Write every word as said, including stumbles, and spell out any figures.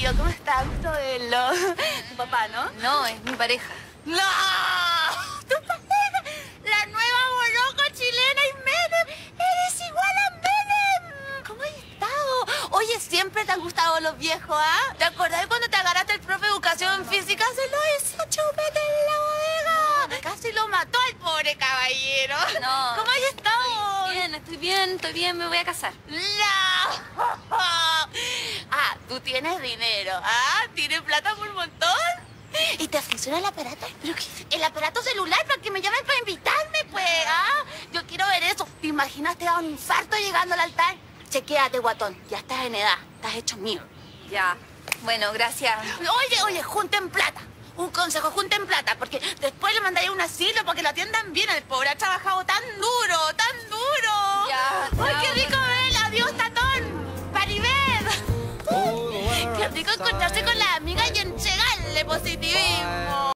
tío, ¿cómo está? Gusto verlo. Tu papá, ¿no? No, es mi pareja. ¡No! ¡Tu pareja! ¡La nueva boloca chilena y Menem! ¡Eres igual a Menem! ¿Cómo has estado? Oye, siempre te han gustado los viejos, ¿ah? ¿Te acordás cuando te agarraste el profe de educación física? Se lo hizo chupete en la bodega. Casi lo mató al pobre caballero. No. ¿Cómo has estado? Bien, estoy bien, estoy bien, me voy a casar. ¡No! Ah, tú tienes dinero, ¿ah? ¿Tienes plata por un montón? ¿Y te funciona el aparato? ¿Pero qué? El aparato celular para que me llamen para invitarme, pues, ¿ah? Yo quiero ver eso. ¿Te imaginas te da un infarto llegando al altar? Chequéate, guatón. Ya estás en edad. Estás hecho mío. Ya. Bueno, gracias. Oye, oye, junten plata. Un consejo, junten plata, porque después le mandaré un asilo para que lo atiendan bien. El pobre ha trabajado tan duro, tan duro. Ya, ¡Ay, ya, qué rico ver! ¡Adiós, tatón! ¡Paribet! ¡Qué rico encontrarse con la amiga y entregarle positivismo!